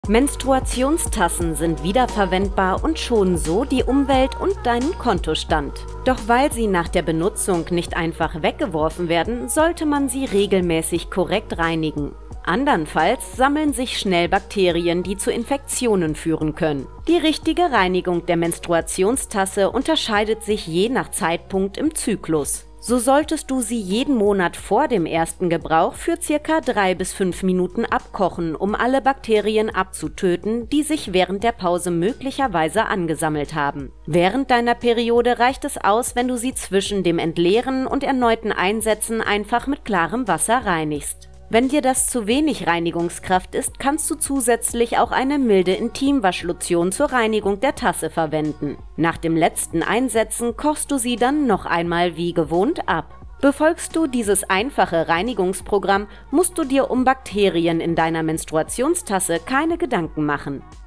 Menstruationstassen sind wiederverwendbar und schonen so die Umwelt und deinen Kontostand. Doch weil sie nach der Benutzung nicht einfach weggeworfen werden, sollte man sie regelmäßig korrekt reinigen. Andernfalls sammeln sich schnell Bakterien, die zu Infektionen führen können. Die richtige Reinigung der Menstruationstasse unterscheidet sich je nach Zeitpunkt im Zyklus. So solltest du sie jeden Monat vor dem ersten Gebrauch für ca. 3 bis 5 Minuten abkochen, um alle Bakterien abzutöten, die sich während der Pause möglicherweise angesammelt haben. Während deiner Periode reicht es aus, wenn du sie zwischen dem Entleeren und erneuten Einsetzen einfach mit klarem Wasser reinigst. Wenn dir das zu wenig Reinigungskraft ist, kannst du zusätzlich auch eine milde Intimwaschlotion zur Reinigung der Tasse verwenden. Nach dem letzten Einsetzen kochst du sie dann noch einmal wie gewohnt ab. Befolgst du dieses einfache Reinigungsprogramm, musst du dir um Bakterien in deiner Menstruationstasse keine Gedanken machen.